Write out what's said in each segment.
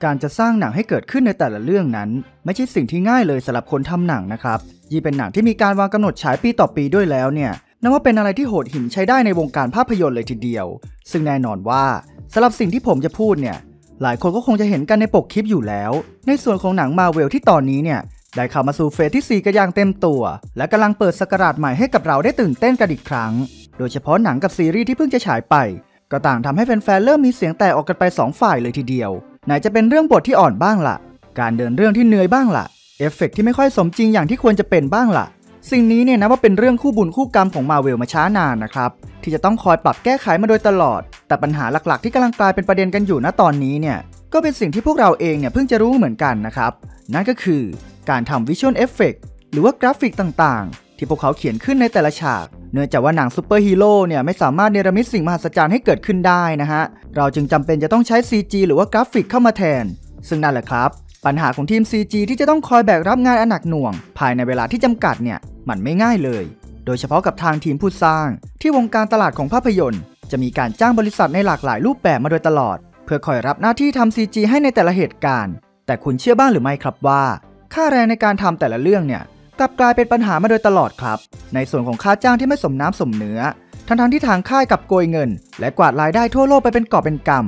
การจะสร้างหนังให้เกิดขึ้นในแต่ละเรื่องนั้นไม่ใช่สิ่งที่ง่ายเลยสำหรับคนทำหนังนะครับยิ่งเป็นหนังที่มีการวางกำหนดฉายปีต่อปีด้วยแล้วเนี่ยนับว่าเป็นอะไรที่โหดหินใช้ได้ในวงการภาพยนตร์เลยทีเดียวซึ่งแน่นอนว่าสำหรับสิ่งที่ผมจะพูดเนี่ยหลายคนก็คงจะเห็นกันในปกคลิปอยู่แล้วในส่วนของหนัง Marvel ที่ตอนนี้เนี่ยได้เข้ามาสู่เฟสที่4กันอย่างเต็มตัวและกำลังเปิดศักราชใหม่ให้กับเราได้ตื่นเต้นกันอีกครั้งโดยเฉพาะหนังกับซีรีส์ที่เพิ่งจะฉายไปก็ต่างทำให้แฟนๆเริ่มมีเสียงแตกออกกันไป2ฝ่ายเลยทีเดียวไหนจะเป็นเรื่องบทที่อ่อนบ้างล่ะการเดินเรื่องที่เหนื่อยบ้างล่ะเอฟเฟกต์ที่ไม่ค่อยสมจริงอย่างที่ควรจะเป็นบ้างล่ะสิ่งนี้เนี่ยนะว่าเป็นเรื่องคู่บุญคู่กรรมของ Marvel มาช้านานนะครับที่จะต้องคอยปรับแก้ไขมาโดยตลอดแต่ปัญหาหลักๆที่กำลังกลายเป็นประเด็นกันอยู่ณตอนนี้เนี่ยก็เป็นสิ่งที่พวกเราเองเนี่ยเพิ่งจะรู้เหมือนกันนะครับนั่นก็คือการทำ Visual Effect หรือว่ากราฟิกต่างๆที่พวกเขาเขียนขึ้นในแต่ละฉากเนื่องจากว่าหนังซูเปอร์ฮีโร่เนี่ยไม่สามารถเนรมิตสิ่งมหัศจรรย์ให้เกิดขึ้นได้นะฮะเราจึงจำเป็นจะต้องใช้ CG หรือว่ากราฟิกเข้ามาแทนซึ่งนั่นแหละครับปัญหาของทีม CG ที่จะต้องคอยแบกรับงานอันหนักหน่วงภายในเวลาที่จำกัดเนี่ยมันไม่ง่ายเลยโดยเฉพาะกับทางทีมผู้สร้างที่วงการตลาดของภาพยนตร์จะมีการจ้างบริษัทในหลากหลายรูปแบบมาโดยตลอดเพื่อคอยรับหน้าที่ทำ CG ให้ในแต่ละเหตุการณ์แต่คุณเชื่อบ้างหรือไม่ครับว่าค่าแรงในการทำแต่ละเรื่องเนี่ยกลับกลายเป็นปัญหามาโดยตลอดครับในส่วนของค่าจ้างที่ไม่สมน้ำสมเนื้อทั้งที่ทางค่ายกับโกยเงินและกวาดรายได้ทั่วโลกไปเป็นกอบเป็นกำ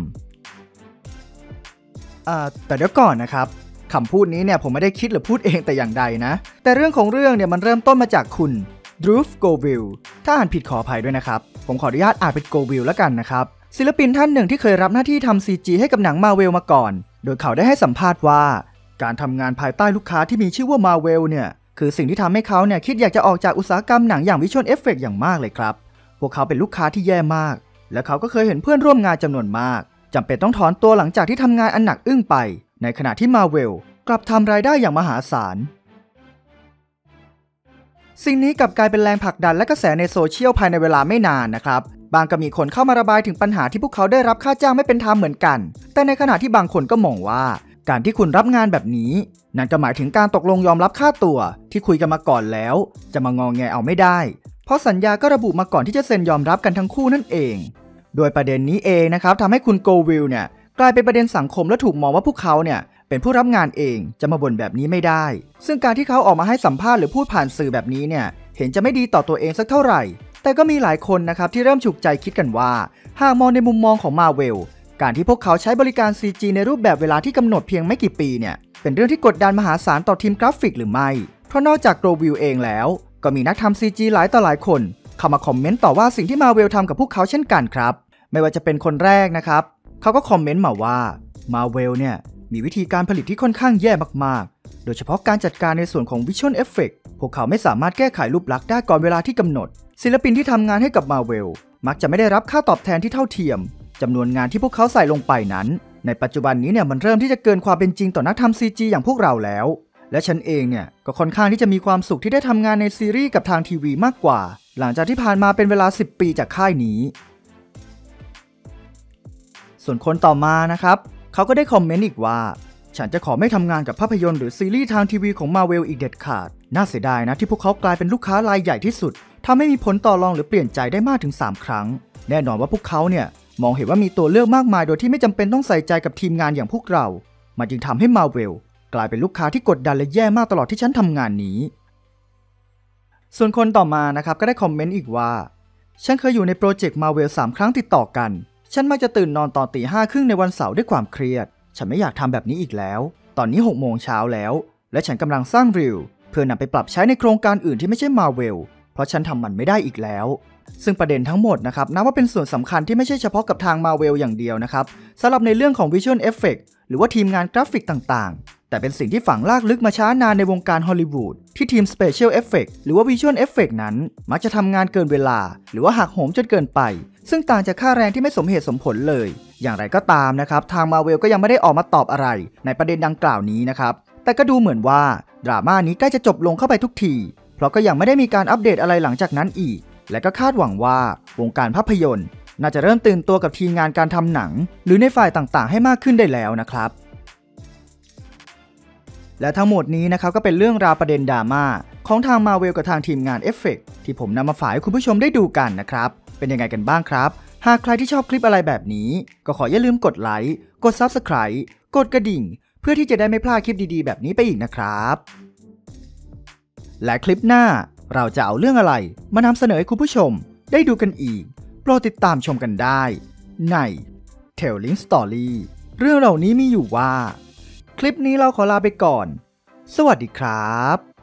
แต่เดี๋ยวก่อนนะครับคำพูดนี้เนี่ยผมไม่ได้คิดหรือพูดเองแต่อย่างใดนะแต่เรื่องของเรื่องเนี่ยมันเริ่มต้นมาจากคุณดรูฟโกวิลถ้าอ่านผิดขออภัยด้วยนะครับผมขออนุญาตอ่านเป็นโกวิลแล้วกันนะครับศิลปินท่านหนึ่งที่เคยรับหน้าที่ทำ CG ให้กับหนัง Marvel มาก่อนโดยเขาได้ให้สัมภาษณ์ว่าการทำงานภายใต้ลูกค้าที่มีชื่อว่า Marvel เนี่ยคือสิ่งที่ทำให้เขาเนี่ยคิดอยากจะออกจากอุตสาหกรรมหนังอย่าง Visual Effect อย่างมากเลยครับพวกเขาเป็นลูกค้าที่แย่มากและเขาก็เคยเห็นเพื่อนร่วมงานจำนวนมากจำเป็นต้องถอนตัวหลังจากที่ทำงานอันหนักอึ้งไปในขณะที่ Marvel กลับทำรายได้อย่างมหาศาลสิ่งนี้กลับกลายเป็นแรงผลักดันและกระแสในโซเชียลภายในเวลาไม่นานนะครับบางก็มีคนเข้ามาระบายถึงปัญหาที่พวกเขาได้รับค่าจ้างไม่เป็นธรรมเหมือนกันแต่ในขณะที่บางคนก็มองว่าการที่คุณรับงานแบบนี้นั่นก็หมายถึงการตกลงยอมรับค่าตัวที่คุยกันมาก่อนแล้วจะมางอแงเอาไม่ได้เพราะสัญญาก็ระบุมาก่อนที่จะเซ็นยอมรับกันทั้งคู่นั่นเองโดยประเด็นนี้เองนะครับทำให้คุณโกวิลเนี่ยกลายเป็นประเด็นสังคมและถูกมองว่าพวกเขาเนี่ยเป็นผู้รับงานเองจะมาบ่นแบบนี้ไม่ได้ซึ่งการที่เขาออกมาให้สัมภาษณ์หรือพูดผ่านสื่อแบบนี้เนี่ยเห็นจะไม่ดีต่อตัวเองสักเท่าไหร่แต่ก็มีหลายคนนะครับที่เริ่มฉุกใจคิดกันว่าหากมองในมุมมองของ Marvel การที่พวกเขาใช้บริการ CG ในรูปแบบเวลาที่กำหนดเพียงไม่กี่ปีเนี่ยเป็นเรื่องที่กดดันมหาศาลต่อทีมกราฟิกหรือไม่เพราะนอกจากโกวิลเองแล้วก็มีนักทำ CG หลายต่อหลายคนเข้ามาคอมเมนต์ต่อว่าสิ่งที่ Marvel ทำกับพวกเขาเช่นกันครับไม่ว่าจะเป็นคนแรกนะครับเขาก็คอมเมนต์มาว่า Marvel เนี่ยมีวิธีการผลิตที่ค่อนข้างแย่มากๆโดยเฉพาะการจัดการในส่วนของ Visual Effect พวกเขาไม่สามารถแก้ไขรูปลักษณ์ได้ก่อนเวลาที่กำหนดศิลปินที่ทำงานให้กับ Marvel มักจะไม่ได้รับค่าตอบแทนที่เท่าเทียมจำนวนงานที่พวกเขาใส่ลงไปนั้นในปัจจุบันนี้เนี่ยมันเริ่มที่จะเกินความเป็นจริงต่อนักทำ CG อย่างพวกเราแล้วและฉันเองเนี่ยก็ค่อนข้างที่จะมีความสุขที่ได้ทำงานในซีรีส์กับทางทีวีมากกว่าหลังจากที่ผ่านมาเป็นเวลา10 ปีจากค่ายนี้ส่วนคนต่อมานะครับเขาก็ได้คอมเมนต์อีกว่าฉันจะขอไม่ทำงานกับภาพยนตร์หรือซีรีส์ทางทีวีของ Marvel อีกเด็ดขาดน่าเสียดายนะที่พวกเขากลายเป็นลูกค้ารายใหญ่ที่สุดทำให้มีผลต่อรองหรือเปลี่ยนใจได้มากถึง3 ครั้งแน่นอนว่าพวกเขาเนี่ยมองเห็นว่ามีตัวเลือกมากมายโดยที่ไม่จำเป็นต้องใส่ใจกับทีมงานอย่างพวกเรามันจึงทำให้ Marvel กลายเป็นลูกค้าที่กดดันและแย่มากตลอดที่ฉันทำงานนี้ส่วนคนต่อมานะครับก็ได้คอมเมนต์อีกว่าฉันเคยอยู่ในโปรเจกต์ Marvel 3 ครั้งติดต่อกันฉันมักจะตื่นนอนตอน 5:30 ในวันเสาร์ด้วยความเครียดฉันไม่อยากทำแบบนี้อีกแล้วตอนนี้ 6 โมงเช้าแล้วและฉันกำลังสร้างรีลเพื่อนำไปปรับใช้ในโครงการอื่นที่ไม่ใช่ Marvel เพราะฉันทำมันไม่ได้อีกแล้วซึ่งประเด็นทั้งหมดนะครับนับว่าเป็นส่วนสำคัญที่ไม่ใช่เฉพาะกับทาง Marvel อย่างเดียวนะครับสำหรับในเรื่องของ Visual Effect หรือว่าทีมงานกราฟิกต่างๆแต่เป็นสิ่งที่ฝังลากลึกมาช้านานในวงการฮอลลีวูดที่ทีม Special Effect หรือว่า Visual Effect นั้นมักจะทำงานเกินเวลาหรือว่าหักโหมจนเกินไปซึ่งต่างจากค่าแรงที่ไม่สมเหตุสมผลเลยอย่างไรก็ตามนะครับทาง Marvel ก็ยังไม่ได้ออกมาตอบอะไรในประเด็นดังกล่าวนี้นะครับแต่ก็ดูเหมือนว่าดราม่านี้ใกล้จะจบลงเข้าไปทุกทีเพราะก็ยังไม่ได้มีการอัปเดตอะไรหลังจากนั้นอีกและก็คาดหวังว่าวงการภาพยนตร์น่าจะเริ่มตื่นตัวกับทีมงานการทำหนังหรือในฝ่ายต่างๆให้มากขึ้นได้แล้วนะครับและทั้งหมดนี้นะครับก็เป็นเรื่องราวประเด็นดราม่าของทาง Marvel กับทางทีมงานเอฟเฟกต์ที่ผมนำมาฝากให้คุณผู้ชมได้ดูกันนะครับเป็นยังไงกันบ้างครับหากใครที่ชอบคลิปอะไรแบบนี้ก็ขออย่าลืมกดไลค์กด Subscribe กดกระดิ่งเพื่อที่จะได้ไม่พลาดคลิปดีๆแบบนี้ไปอีกนะครับและคลิปหน้าเราจะเอาเรื่องอะไรมานำเสนอให้คุณผู้ชมได้ดูกันอีกโปรดติดตามชมกันได้ใน Telling Story เรื่องเหล่านี้มีอยู่ว่าคลิปนี้เราขอลาไปก่อนสวัสดีครับ